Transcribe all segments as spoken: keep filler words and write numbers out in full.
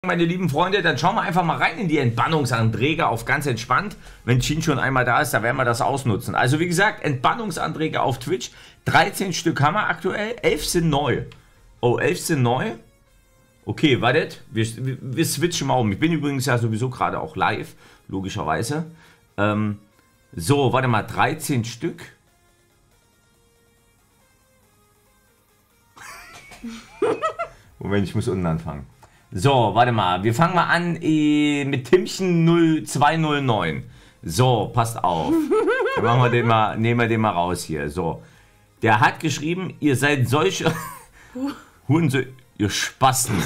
meine lieben Freunde, dann schauen wir einfach mal rein in die Entbannungsanträge auf ganz entspannt. Wenn Chin schon einmal da ist, dann werden wir das ausnutzen. Also wie gesagt, Entbannungsanträge auf Twitch. dreizehn Stück haben wir aktuell, elf sind neu. Oh, elf sind neu. Okay, wartet, wir, wir switchen mal um. Ich bin übrigens ja sowieso gerade auch live, logischerweise. Ähm, so, warte mal, dreizehn Stück. Moment, ich muss unten anfangen. So, warte mal, wir fangen mal an äh, mit Timchen null zwei null neun. So, passt auf. Dann machen wir den mal, nehmen wir den mal raus hier. So, der hat geschrieben, ihr seid solche Hunde, ihr Spasten.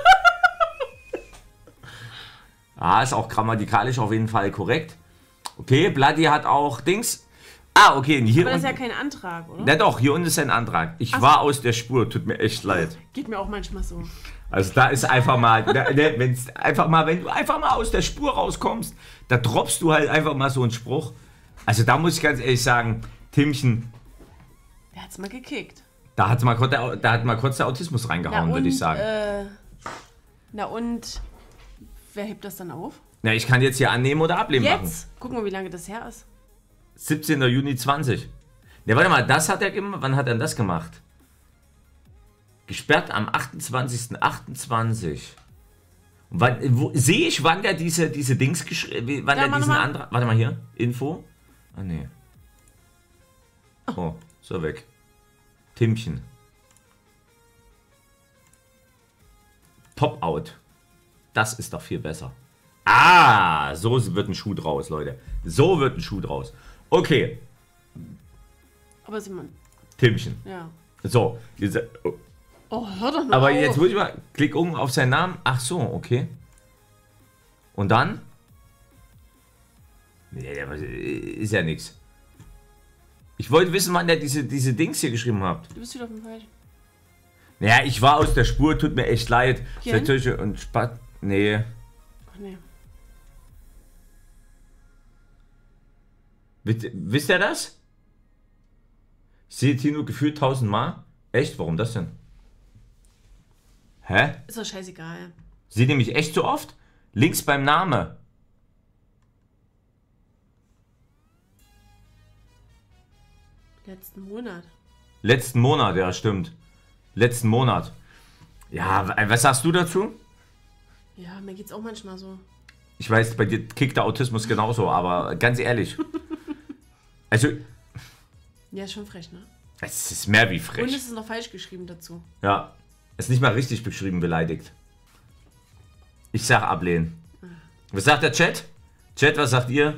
Ah, ist auch grammatikalisch auf jeden Fall korrekt. Okay, Bloody hat auch Dings. Ah, okay. Hier Aber das ist ja unten, kein Antrag, oder? na doch, hier unten ist ein Antrag. Ich Ach war aus der Spur, tut mir echt leid. Geht mir auch manchmal so. Also da ist einfach mal, ne, wenn's einfach mal, wenn du einfach mal aus der Spur rauskommst, da droppst du halt einfach mal so einen Spruch. Also da muss ich ganz ehrlich sagen, Timchen, Der hat's mal gekickt. da hat mal, kurz der- da hat mal kurz der Autismus reingehauen, würde ich sagen. Äh, na und, wer hebt das dann auf? Na, ich kann jetzt hier annehmen oder ablehnen machen. Jetzt? Gucken wir, wie lange das her ist. siebzehnter Juni zwanzig. Ne, warte mal, das hat er gemacht. Wann hat er denn das gemacht? Gesperrt am achtundzwanzigsten achtundzwanzig. Wann, wo, sehe ich, wann der diese, diese Dings geschrieben, wann Ja, der mach diesen mal. Antrag, warte mal hier, Info. Ah, nee. Oh, so weg. Timchen. Top-Out. Das ist doch viel besser. Ah, so wird ein Schuh draus, Leute. So wird ein Schuh draus. Okay, Aber Simon, Timchen. ja. So, jetzt, oh, Oh, hör doch mal aber auf. jetzt muss ich mal, klick um auf seinen Namen. Ach so, okay. Und dann? Nee, der ist ja nichts. Ich wollte wissen, wann der diese, diese Dings hier geschrieben hat. Du bist wieder auf dem Falsch. Naja, ich war aus der Spur, tut mir echt leid. Hier hin? Natürlich und Spat. Nee. Ach nee. Wisst, wisst ihr das? Ich sehe Tino gefühlt tausendmal. Echt? Warum das denn? Hä? Ist doch scheißegal. Seht ihr mich echt so oft? Links beim Name. Letzten Monat. Letzten Monat, ja, stimmt. Letzten Monat. Ja, w- was sagst du dazu? Ja, mir geht's auch manchmal so. Ich weiß, bei dir kickt der Autismus genauso, aber ganz ehrlich. Also, Ja, ist schon frech, ne? es ist mehr wie Und frech. es ist noch falsch geschrieben dazu. Ja, ist nicht mal richtig beschrieben, beleidigt. Ich sag ablehnen. Was sagt der Chat? Chat, was sagt ihr?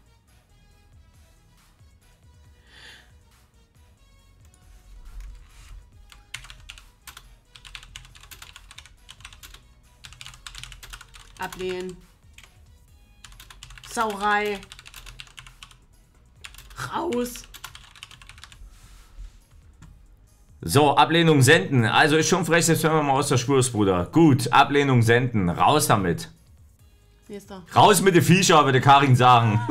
Ablehnen. Sauerei. Raus. So, Ablehnung senden. Also ist schon frech, jetzt hören wir mal aus der Spur, Bruder. Gut, Ablehnung senden. Raus damit. Nächster. Raus mit den Viecher, würde Karin sagen.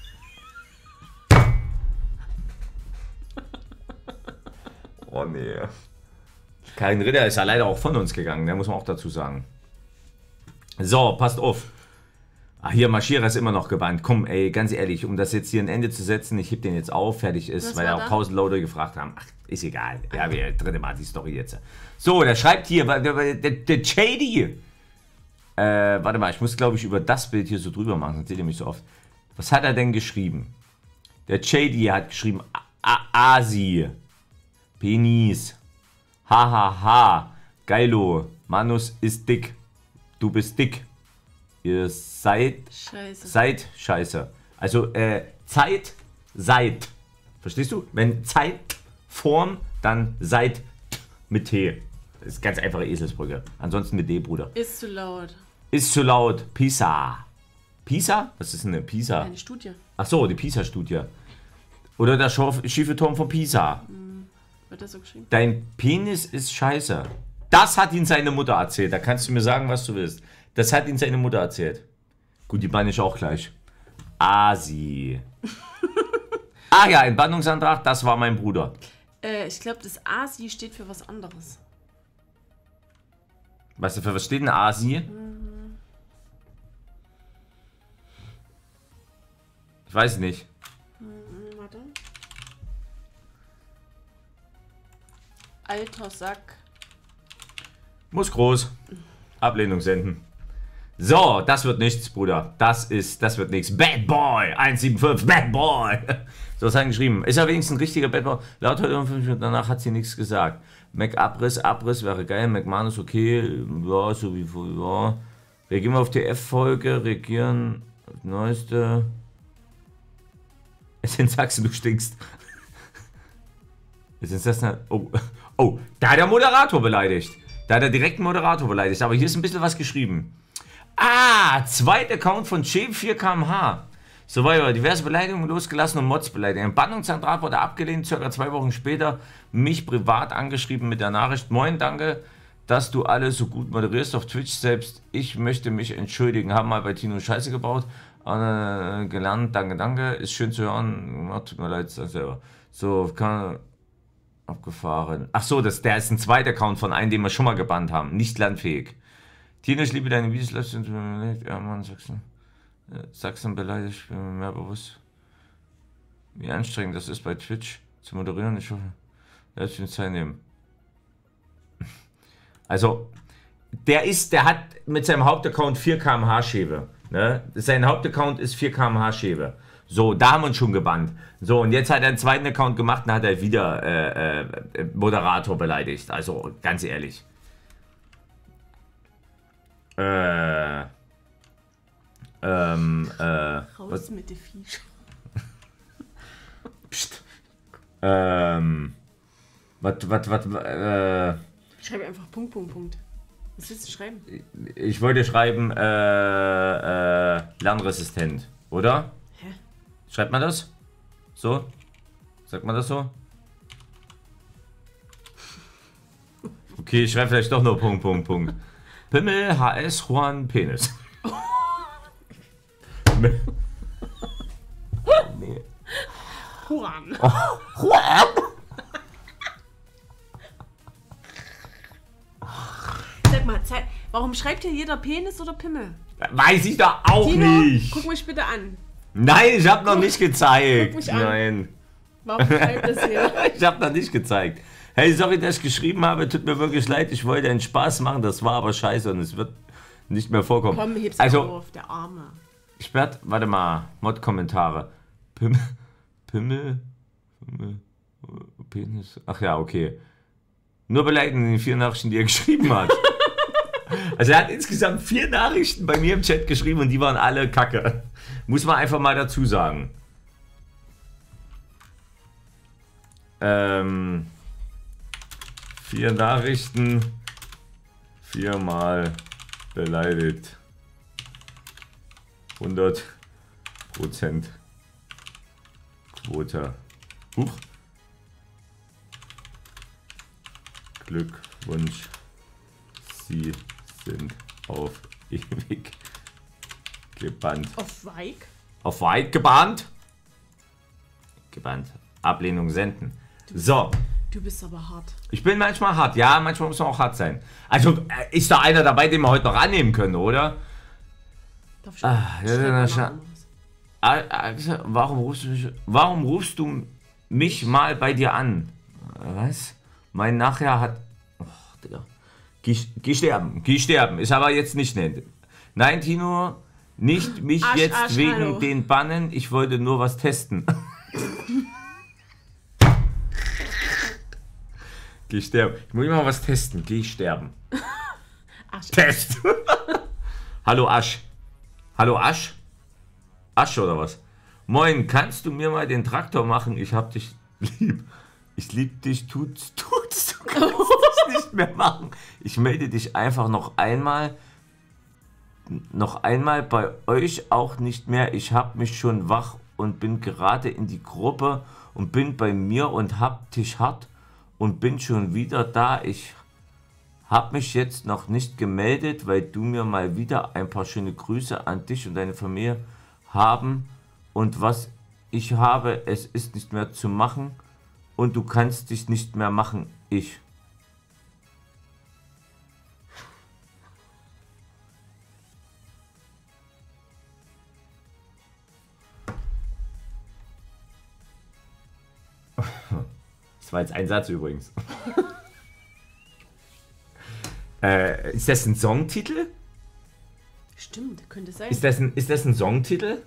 Oh nee. Karin Ritter ist ja leider auch von uns gegangen, der muss man auch dazu sagen. So, passt auf. Ach, hier, Marschierer ist immer noch gebannt. Komm, ey, ganz ehrlich, um das jetzt hier ein Ende zu setzen, ich heb den jetzt auf, fertig ist, Was weil war ja auch da? tausend Leute gefragt haben. Ach, ist egal. Ja, wir dritte Mal die Story jetzt. So, der schreibt hier, der, der, der, der Shady. Äh, warte mal, ich muss, glaube ich, über das Bild hier so drüber machen, sonst seht ihr mich so oft. Was hat er denn geschrieben? Der Shady hat geschrieben, A- A- Asi. Penis. Hahaha. Ha, ha. Geilo. Manus ist dick. Du bist dick. Ihr seid, Scheiße. seid scheiße. Also, äh, Zeit, seid. Verstehst du? Wenn Zeit, Form, dann seid mit T. Das ist ganz einfache Eselsbrücke. Ansonsten mit D, Bruder. Ist zu laut. Ist zu laut. Pisa. Pisa? Was ist denn eine Pisa? Eine Studie. Ach so, die Pisa-Studie. Oder der Schorf- schiefe Turm von Pisa. Wird das so geschrieben? Dein Penis ist scheiße. Das hat ihn seine Mutter erzählt. Da kannst du mir sagen, was du willst. Das hat ihn seine Mutter erzählt. Gut, die banne ich auch gleich. Asi. Ah ja, Entbannungsantrag, das war mein Bruder. Äh, ich glaube, das Asi steht für was anderes. Weißt du, für was steht denn Asi? Ich weiß nicht. Hm, warte. Alter Sack. Muss groß. Ablehnung senden. So, das wird nichts, Bruder. Das ist, das wird nichts. Bad Boy eins sieben fünf, Bad Boy. So was hat geschrieben. Ist ja wenigstens ein richtiger Bad Boy. Laut heute um fünf Minuten danach hat sie nichts gesagt. Mac Abriss, Abriss wäre geil. McManus okay. Ja, so wie vorher. Ja. Reagieren wir auf die F-Folge. Reagieren. Neueste. Es in Sachsen, du stinkst. Jetzt ist das eine. Oh, oh, da hat der Moderator beleidigt. Da hat er direkt einen Moderator beleidigt. Aber hier ist ein bisschen was geschrieben. Ah, zweiter Account von Che vier Kilometer pro Stunde. So weiter. Diverse Beleidigungen losgelassen und Mods beleidigt. Ein Bannungsantrag wurde abgelehnt. Circa zwei Wochen später mich privat angeschrieben mit der Nachricht: Moin, danke, dass du alles so gut moderierst auf Twitch. Selbst ich möchte mich entschuldigen. Haben mal bei Tino Scheiße gebaut. Äh, gelernt. Danke, danke. Ist schön zu hören. Tut mir leid, selber. So, kann. Abgefahren. Ach so, das, der ist ein zweiter Account von einem, den wir schon mal gebannt haben. Nicht lernfähig. Tino, ich liebe deine Videos. Ja, Mann, Sachsen. Sachsen beleidigt, ich bin mir mehr bewusst. Wie anstrengend das ist bei Twitch zu moderieren. Ich hoffe, selbst mir Zeit nehmen. Also, der ist, der hat mit seinem Hauptaccount vier Kilometer pro Stunde Schäbe. Ne? Sein Hauptaccount ist vier Kilometer pro Stunde Schäbe. So, da haben wir uns schon gebannt. So, und jetzt hat er einen zweiten Account gemacht und hat er wieder äh, äh, Moderator beleidigt. Also, ganz ehrlich. Äh. Ähm, äh. Raus was? mit den Viech. Psst. Ähm. Was, was, was, äh. Ich schreibe einfach Punkt, Punkt, Punkt. Was willst du schreiben? Ich wollte schreiben, äh, äh, lernresistent, oder? Hä? Schreibt man das? So? Sagt man das so? Okay, ich schreibe vielleicht doch nur Punkt, Punkt, Punkt. Pimmel, H S, Juan, Penis. Nee. Juan. Juan? Sag mal, Zeit. Warum schreibt hier jeder Penis oder Pimmel? Weiß ich doch auch Tino, nicht. guck mich bitte an. Nein, ich habe noch nicht gezeigt. Guck mich an. Nein. Warum schreibt das hier? Ich habe noch nicht gezeigt. Hey, sorry, dass ich geschrieben habe. Tut mir wirklich leid. Ich wollte einen Spaß machen. Das war aber scheiße und es wird nicht mehr vorkommen. Komm, heb's also, auf, der Arme. Ich werde, warte mal, Mod-Kommentare. Pimmel, Pimmel, Pimmel, Penis. Ach ja, okay. Nur beleidigen in den vier Nachrichten, die er geschrieben hat. Also er hat insgesamt vier Nachrichten bei mir im Chat geschrieben und die waren alle kacke. Muss man einfach mal dazu sagen. Ähm, vier Nachrichten, viermal beleidigt. hundert Prozent Quote. Huch. Glückwunsch. Sie sind auf ewig gebannt. Auf Weig? Auf weit gebannt? Gebannt. Ablehnung senden. So. Du bist aber hart. Ich bin manchmal hart. Ja, manchmal muss man auch hart sein. Also äh, ist da einer dabei, den wir heute noch annehmen können, oder? Darf ich Ah, ja, schreib ja, mal ja. noch was. Alexa, warum rufst du mich, warum rufst du mich mal bei dir an? Was? Mein Nachher hat... Oh, Digga. Geh, geh sterben, geh sterben. Ist aber jetzt nicht nett. Nein, Tino, nicht mich Arsch, jetzt Arsch, wegen hallo. den Bannen. Ich wollte nur was testen. Geh sterben. Ich muss immer was testen. Geh sterben. Arsch. Test. Hallo Asch. Hallo Asch? Asch oder was? Moin, kannst du mir mal den Traktor machen? Ich hab dich lieb. Ich lieb dich, tut's, tut's. Du kannst dich nicht mehr machen. Ich melde dich einfach noch einmal. Noch einmal bei euch auch nicht mehr. Ich hab mich schon wach und bin gerade in die Gruppe und bin bei mir und hab dich hart und bin schon wieder da. Ich hab mich jetzt noch nicht gemeldet, weil du mir mal wieder ein paar schöne Grüße an dich und deine Familie haben. Und was ich habe, es ist nicht mehr zu machen und du kannst dich nicht mehr machen. Ich. Das war jetzt ein Satz übrigens. äh, ist das ein Songtitel? Stimmt, könnte sein. Ist das ein, ist das ein Songtitel?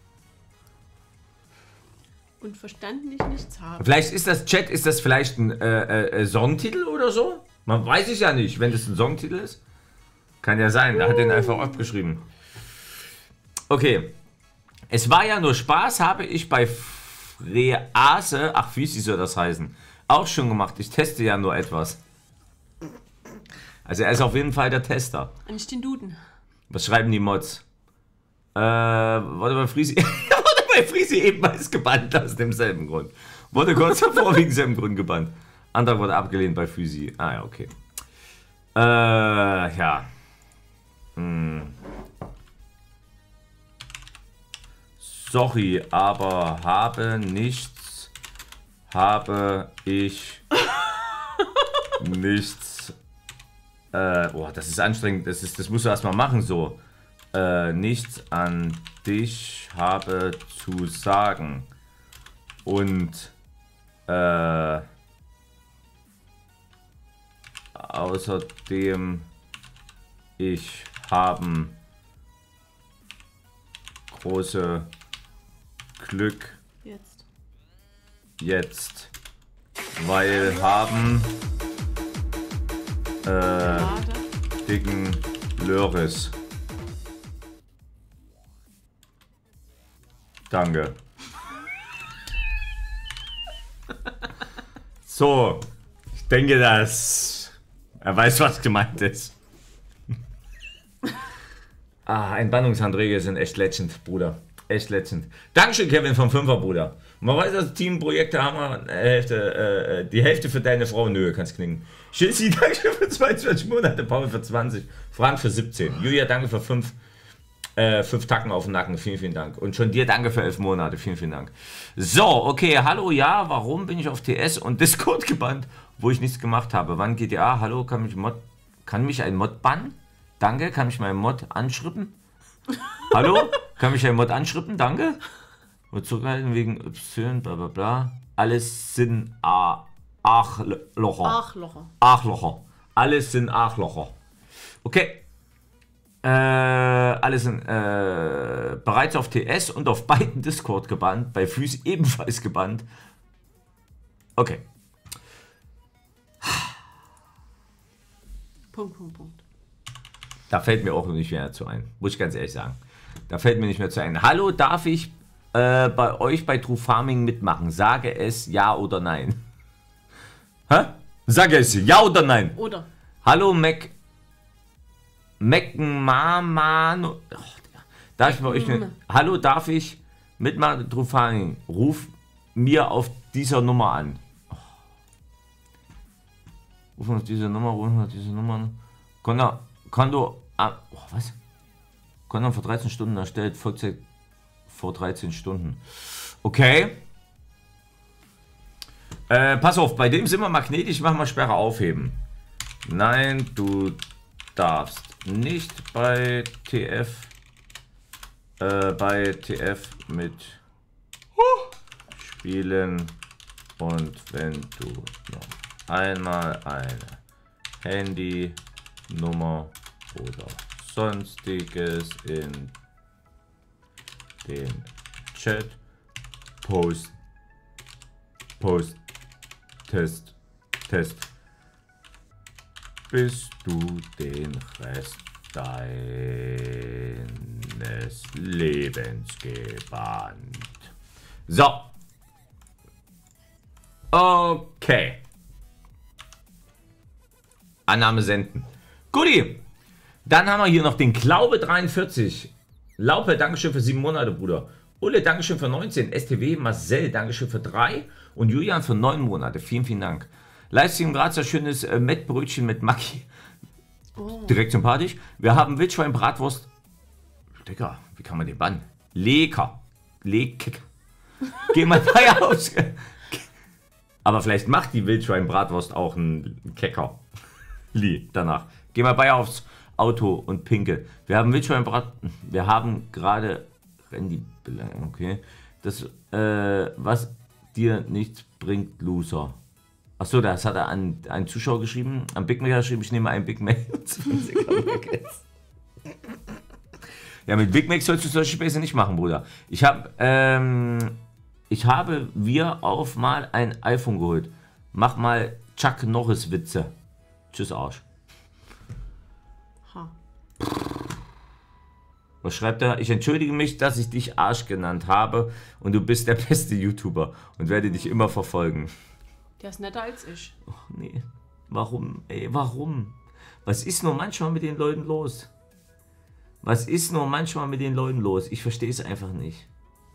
Und verstanden ich nichts haben. Vielleicht ist das Chat, ist das vielleicht ein äh, äh, Songtitel oder so? Man weiß es ja nicht, wenn das ein Songtitel ist. Kann ja sein, er hat den einfach abgeschrieben. Okay. Es war ja nur Spaß, habe ich bei Frease, ach Füsi soll das heißen, auch schon gemacht. Ich teste ja nur etwas. Also er ist auf jeden Fall der Tester. Und nicht den Duden. Was schreiben die Mods? Äh, wurde bei Friesi, wurde bei Friesi ebenfalls gebannt aus demselben Grund. Wurde kurz davor wegen selben Grund gebannt. Antrag wurde abgelehnt bei Füsi. Ah ja, okay. Äh, ja. Hm. Sorry, aber habe nichts, habe ich nichts. Äh, boah, das ist anstrengend. Das ist, das musst du erstmal machen so. Äh, nichts an dich habe zu sagen. Und äh, außerdem ich haben große Glück Jetzt. jetzt, weil haben äh, Gerade. dicken Löris. Danke. So, ich denke, dass er weiß, was gemeint ist. Ah, Entbannungsanträge sind echt legend, Bruder. Echt legend. Dankeschön, Kevin vom Fünfer, Bruder. Man weiß, dass Teamprojekte haben wir eine Hälfte, äh, die Hälfte für deine Frau. Nö, kannst knicken. Schilzi, danke für zweiundzwanzig Monate. Paul für zwanzig. Frank für siebzehn. Julia, danke für fünf. Äh, fünf Tacken auf den Nacken. Vielen, vielen Dank. Und schon dir danke für elf Monate. Vielen, vielen Dank. So, okay. Hallo, ja. Warum bin ich auf T S und Discord gebannt, wo ich nichts gemacht habe? Wann G T A? Hallo, kann mich, Mod, kann mich ein Mod bannen? Danke. Kann mich mein Mod anschrippen? Hallo? Kann mich ein Mod anschrippen? Danke. Und zurückhalten wegen Y, bla bla bla. Alles sind A Achlocher. Achlocher. Achlocher. Alles sind Achlocher. Okay. Äh, alle sind äh, bereits auf T S und auf beiden Discord gebannt. Bei Füß ebenfalls gebannt. Okay. Punkt, Punkt, Punkt. Da fällt mir auch nicht mehr zu ein. Muss ich ganz ehrlich sagen. Da fällt mir nicht mehr zu ein. Hallo, darf ich äh, bei euch bei True Farming mitmachen? Sage es ja oder nein. Hä? Sage es ja oder nein. Oder. Hallo, Mac. Macmamano. Oh, darf ich bei euch mit, Hallo, darf ich mitmachen? True Farming. Ruf mir auf dieser Nummer an. Oh. Ruf auf diese Nummer, ruf auf diese Nummer an. Konto, Konto, ah, oh, was? Konto vor dreizehn Stunden erstellt, Vollzeit vor dreizehn Stunden. Okay. Äh, pass auf, bei dem sind wir magnetisch, machen wir Sperre aufheben. Nein, du darfst nicht bei T F, äh, bei T F mit spielen und wenn du noch einmal eine Handynummer oder sonstiges in den Chat post, post, test, test, bist du den Rest deines Lebens gebannt. So. Okay. Annahme senden. Guti. Dann haben wir hier noch den Glaube dreiundvierzig. Laupe, Dankeschön für sieben Monate, Bruder. Ulle, Dankeschön für neunzehn. S T W, Marcel, Dankeschön für drei. Und Julian für neun Monate. Vielen, vielen Dank. Livestream gerade so schönes äh, Mettbrötchen mit Maki. Oh. Direkt sympathisch. Wir haben Wildschwein, Bratwurst. Digga, wie kann man den bannen? Lecker. Lecker. Geh mal Feier aus. Aber vielleicht macht die Wildschwein-Bratwurst auch einen Kecker. Lie, danach. Geh mal bei aufs Auto und pinkel. Wir haben Wildschwein-Brat. Wir haben gerade. Randy. Okay. Das, äh, was dir nichts bringt, Loser. Achso, das hat er an einen Zuschauer geschrieben. Am Big Mac hat er geschrieben, ich nehme einen Big Mac und zwanzig Nuggets. Ja, mit Big Mac sollst du solche Späße nicht machen, Bruder. Ich habe, ähm, ich habe wir auf mal ein iPhone geholt. Mach mal Chuck Norris Witze. Tschüss, Arsch. Ha. Was schreibt er? Ich entschuldige mich, dass ich dich Arsch genannt habe und du bist der beste YouTuber und werde dich immer verfolgen. Der ist netter als ich. Ach nee. Warum? Ey, warum? Was ist nur manchmal mit den Leuten los? Was ist nur manchmal mit den Leuten los? Ich verstehe es einfach nicht.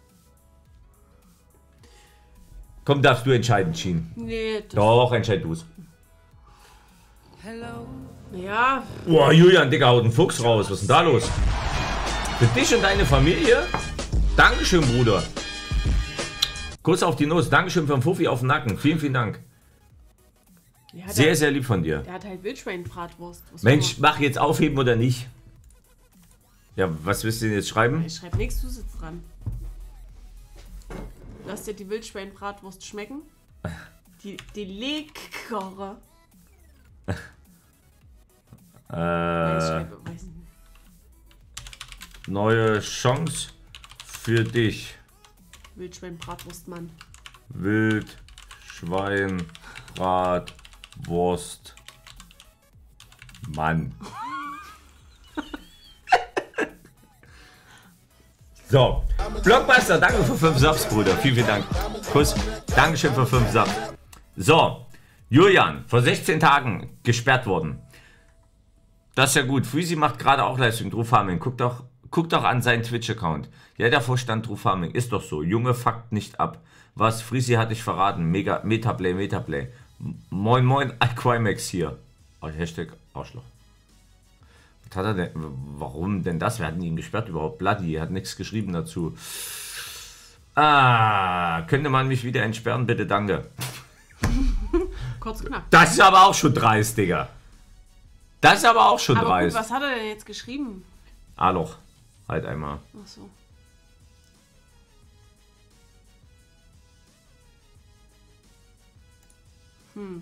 Komm, darfst du entscheiden, Chin. Nee, das... Doch, entscheid du's. Hello. Ja. Boah, Julian, Digga, haut einen Fuchs raus. Was ist denn da los? Für dich und deine Familie? Dankeschön, Bruder. Kurz auf die Nuss. Dankeschön für den Fuffi auf den Nacken. Vielen, vielen Dank. Ja, Sehr, der, sehr lieb von dir. Der hat halt Wildschwein-Bratwurst. Was Mensch, mach jetzt aufheben oder nicht? Ja, was willst du denn jetzt schreiben? Ich schreib nichts, du sitzt dran. Lass dir die Wildschwein-Bratwurst schmecken. Die, die leckere. Äh, Weiß, schreibe, weiß nicht. Neue Chance für dich. Wildschwein-Bratwurst, Mann. Wildschwein, Bratwurst, Mann. So, Blockbuster, danke für fünf Subs, Bruder. Vielen, vielen Dank. Kuss, Dankeschön für fünf Subs. So, Julian, vor sechzehn Tagen gesperrt worden. Das ist ja gut. Freezy macht gerade auch Leistung. True Farming. Guck doch, guck doch an seinen Twitch-Account. Ja, davor stand True Farming. Ist doch so. Junge, fuckt nicht ab. Was? Freezy hat dich verraten. Mega, Metaplay, Metaplay. Moin, moin, Alquimax hier. Oh, Hashtag Arschloch. Was hat er denn? Warum denn das? Wir hatten ihn gesperrt überhaupt. Bloody hat nichts geschrieben dazu. Ah, könnte man mich wieder entsperren, bitte, danke. Kurz knapp. Das ist aber auch schon dreist, Digga. Das ist aber auch schon Aber dreist. gut, was hat er denn jetzt geschrieben? A-Loch. Halt einmal. Ach so. Hm.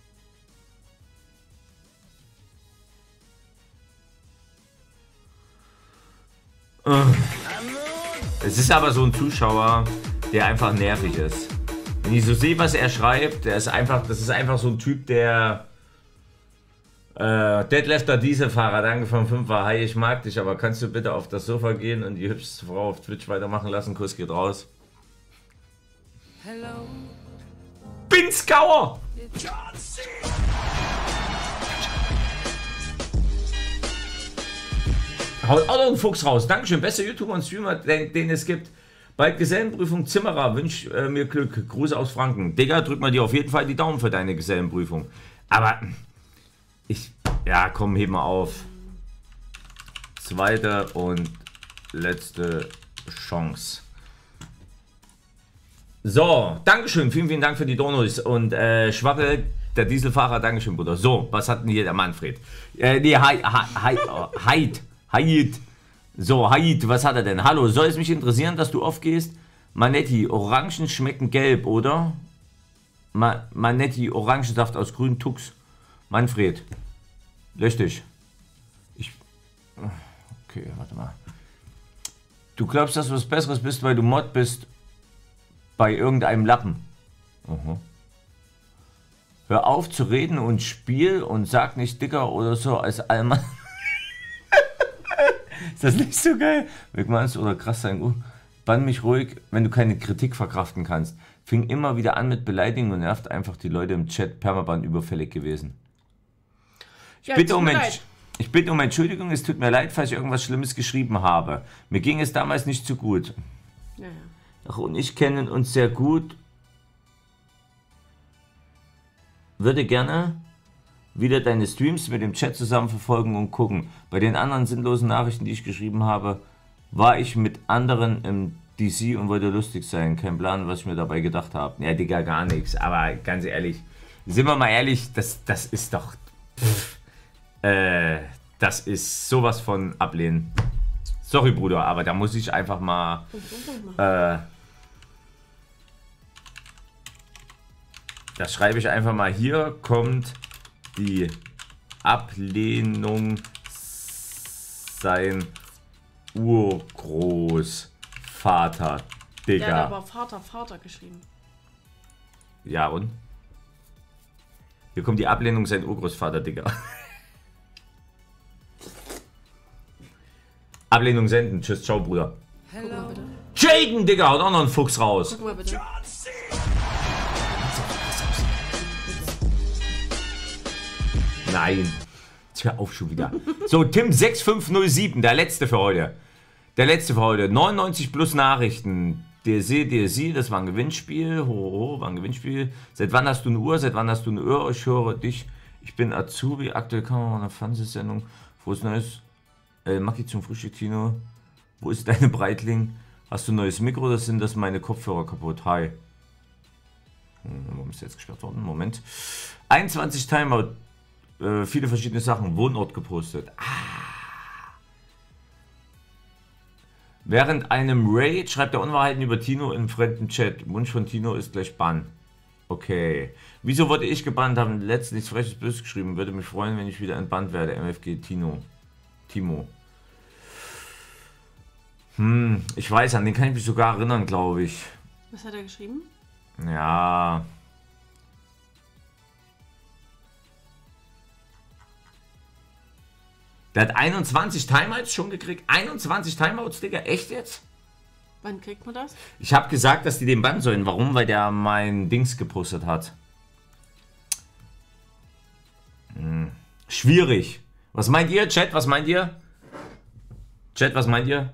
Es ist aber so ein Zuschauer, der einfach nervig ist. Wenn ich so sehe, was er schreibt, der ist einfach, das ist einfach so ein Typ, der äh, Deadlifter Dieselfahrer, danke von fünfer. Hi, ich mag dich, aber kannst du bitte auf das Sofa gehen und die hübschste Frau auf Twitch weitermachen lassen? Kuss geht raus. Hello. Binskauer! Haut auch noch einen Fuchs raus. Dankeschön, bester YouTuber und Streamer, den, den es gibt. Bald Gesellenprüfung Zimmerer, wünsch äh, mir Glück. Gruß aus Franken. Digga, drück mal dir auf jeden Fall die Daumen für deine Gesellenprüfung. Aber ich, ja komm, heb mal auf. Zweite und letzte Chance. So, Dankeschön, vielen, vielen Dank für die Donos. Und äh, Schwabbel, der Dieselfahrer, Dankeschön, Bruder. So, was hat denn hier der Manfred? Äh, nee, Heid, Heid, Heid. So, Heid, was hat er denn? Hallo, soll es mich interessieren, dass du aufgehst? Manetti, Orangen schmecken gelb, oder? Ma Manetti, Orangensaft aus grünem Tux. Manfred, lösch dich. Ich... Okay, warte mal. Du glaubst, dass du was Besseres bist, weil du Mod bist bei irgendeinem Lappen. Uh-huh. Hör auf zu reden und spiel und sag nicht dicker oder so als Allmann. Ist das nicht so geil? Wegmannst oder krass sein. Bann mich ruhig, wenn du keine Kritik verkraften kannst. Fing immer wieder an mit Beleidigungen und nervt einfach die Leute im Chat. Permaban überfällig gewesen. Ich, ja, bitte um ich bitte um Entschuldigung, es tut mir leid, falls ich irgendwas Schlimmes geschrieben habe. Mir ging es damals nicht so gut. Ja, ja. Ach, und ich kennen uns sehr gut. Würde gerne wieder deine Streams mit dem Chat zusammen verfolgen und gucken. Bei den anderen sinnlosen Nachrichten, die ich geschrieben habe, war ich mit anderen im D C und wollte lustig sein. Kein Plan, was ich mir dabei gedacht habe. Ja, Digga, gar nichts. Aber ganz ehrlich, sind wir mal ehrlich, das, das ist doch... Pff, äh, das ist sowas von ablehnen. Sorry, Bruder, aber da muss ich einfach mal... Äh, Das schreibe ich einfach mal. Hier kommt die Ablehnung sein Urgroßvater. Digga. Der hat aber Vater, Vater geschrieben. Ja und? Hier kommt die Ablehnung sein Urgroßvater, Digga. Ablehnung senden. Tschüss, ciao, Bruder. Guck mal bitte. Jaden, Digga, haut auch noch einen Fuchs raus. Guck mal bitte. Nein. Jetzt hör auf schon wieder. So, Tim sechs fünf null sieben, der letzte für heute. Der letzte für heute. neunundneunzig plus Nachrichten. D S C, D S C, das war ein Gewinnspiel. Ho, ho, war ein Gewinnspiel. Seit wann hast du eine Uhr? Seit wann hast du eine Uhr? Ich höre dich. Ich bin Azubi. Aktuell kann man eine Fernsehsendung. Frohes Neues. Äh, Maki zum Frühstück, Tino. Wo ist deine Breitling? Hast du ein neues Mikro oder sind das meine Kopfhörer kaputt? Hi. Hm, warum ist jetzt gesperrt worden? Moment. einundzwanzig Timer. Äh, viele verschiedene Sachen. Wohnort gepostet. Ah. Während einem Raid schreibt er Unwahrheiten über Tino im fremden Chat. Wunsch von Tino ist gleich Bann. Okay. Wieso wurde ich gebannt? Haben letztens freches Böses geschrieben. Würde mich freuen, wenn ich wieder entbannt werde. M F G Tino. Timo. Hm, ich weiß, an den kann ich mich sogar erinnern, glaube ich. Was hat er geschrieben? Ja. Der hat einundzwanzig Timeouts schon gekriegt. einundzwanzig Timeouts, Digga. Echt jetzt? Wann kriegt man das? Ich habe gesagt, dass die den bannen sollen. Warum? Weil der mein Dings gepostet hat. Hm. Schwierig. Was meint ihr, Chat? Was meint ihr? Chat, was meint ihr?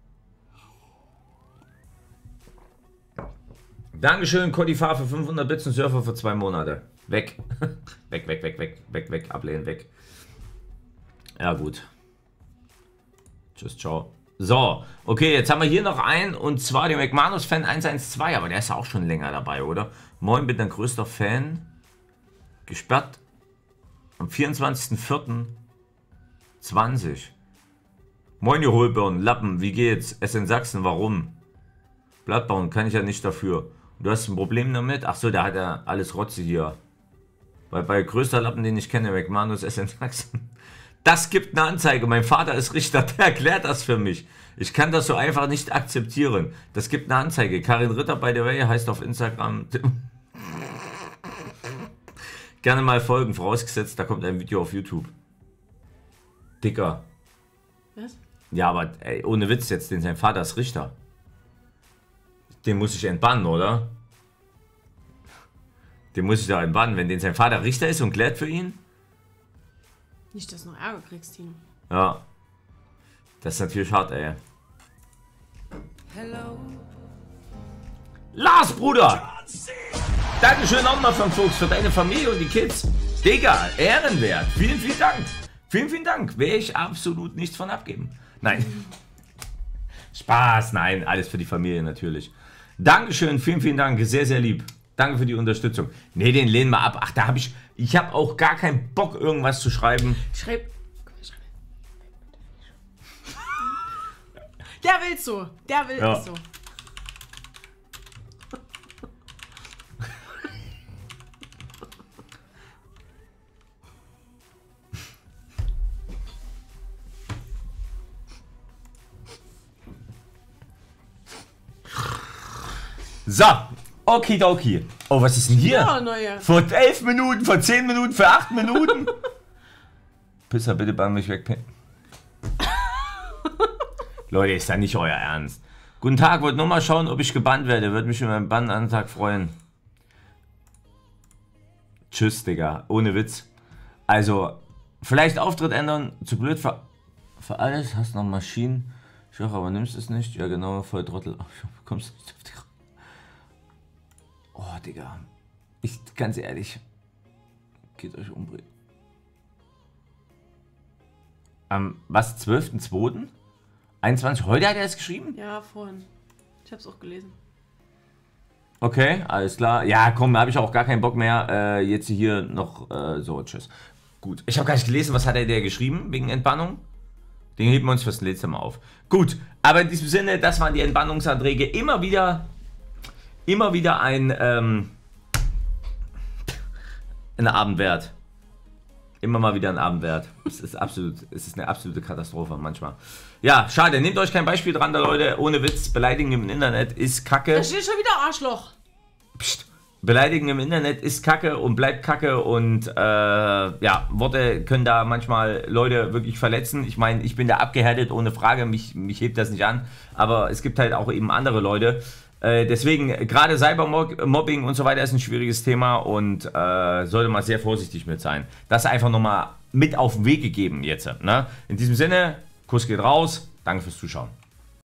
Dankeschön, Codifar für fünfhundert Bits und Surfer für zwei Monate. Weg. Weg, weg, weg, weg, weg, weg, ablehnen, weg. Ja, gut. Tschüss, ciao. So, okay, jetzt haben wir hier noch einen, und zwar den McManus-Fan eins eins zwei, aber der ist ja auch schon länger dabei, oder? Moin, bin dein größter Fan. Gesperrt am vierundzwanzigsten vierten zwanzig. Moin, ihr Hohlbirnen, Lappen, wie geht's? Es in Sachsen, warum? Blattbauen kann ich ja nicht dafür. Du hast ein Problem damit? Ach so, der hat ja alles Rotze hier. Weil bei größter Lappen, den ich kenne, McManus, es in Sachsen. Das gibt eine Anzeige. Mein Vater ist Richter, der erklärt das für mich. Ich kann das so einfach nicht akzeptieren. Das gibt eine Anzeige. Karin Ritter, by the way, heißt auf Instagram. Gerne mal folgen, vorausgesetzt, da kommt ein Video auf YouTube. Dicker. Was? Ja, aber ey, ohne Witz jetzt, denn sein Vater ist Richter. Den muss ich entbannen, oder? Den muss ich da entbannen, wenn den sein Vater Richter ist und klärt für ihn. Nicht, dass du noch Ärger kriegst, Tino. Ja. Das ist natürlich hart, ey. Hello. Lars, Bruder! Dankeschön nochmal für den Fuchs, für deine Familie und die Kids. Digga, ehrenwert. Vielen, vielen Dank. Vielen, vielen Dank. Werde ich absolut nichts von abgeben. Nein. Spaß, nein. Alles für die Familie natürlich. Dankeschön, vielen, vielen Dank. Sehr, sehr lieb. Danke für die Unterstützung. Ne, den lehnen wir ab. Ach, da habe ich... Ich habe auch gar keinen Bock, irgendwas zu schreiben. Schreib... Der will's so. Der will Ja. es so. So, okidoki. Oh, was ist denn hier? Ja, neue. Vor elf Minuten, vor zehn Minuten, vor acht Minuten. Pisser, bitte bann mich weg. Leute, ist ja nicht euer Ernst. Guten Tag, wollte nur mal schauen, ob ich gebannt werde. Würde mich über meinen Bannantrag freuen. Tschüss, Digga. Ohne Witz. Also, vielleicht Auftritt ändern. Zu blöd für, für alles. Hast noch Maschinen. Ich hoffe, aber nimmst es nicht. Ja, genau, voll Trottel. Ach, du bekommst nicht auf die... Oh, Digga. Ich, ganz ehrlich. Geht euch umbringen. Am, was, zwölften zweiten einundzwanzig? Heute hat er es geschrieben? Ja, vorhin. Ich hab's auch gelesen. Okay, alles klar. Ja, komm, habe ich auch gar keinen Bock mehr. Äh, jetzt hier noch äh, so, tschüss. Gut, ich habe gar nicht gelesen, was hat er der geschrieben wegen Entbannung? Den heben wir uns fürs letzte Mal auf. Gut, aber in diesem Sinne, das waren die Entbannungsanträge. Immer wieder, immer wieder ein, ähm, ein Abend wert. Immer mal wieder ein Abend wert. Es ist absolut, es ist eine absolute Katastrophe manchmal. Ja, schade. Nehmt euch kein Beispiel dran, da Leute. Ohne Witz, beleidigen im Internet ist Kacke. Da steht schon wieder Arschloch. Psst. Beleidigen im Internet ist Kacke und bleibt Kacke und äh, ja, Worte können da manchmal Leute wirklich verletzen. Ich meine, ich bin da abgehärtet, ohne Frage, mich, mich hebt das nicht an, aber es gibt halt auch eben andere Leute. Äh, deswegen, gerade Cybermobbing und so weiter ist ein schwieriges Thema und äh, sollte man sehr vorsichtig mit sein. Das einfach nochmal mit auf den Weg gegeben jetzt. Ne? In diesem Sinne, Kuss geht raus, danke fürs Zuschauen.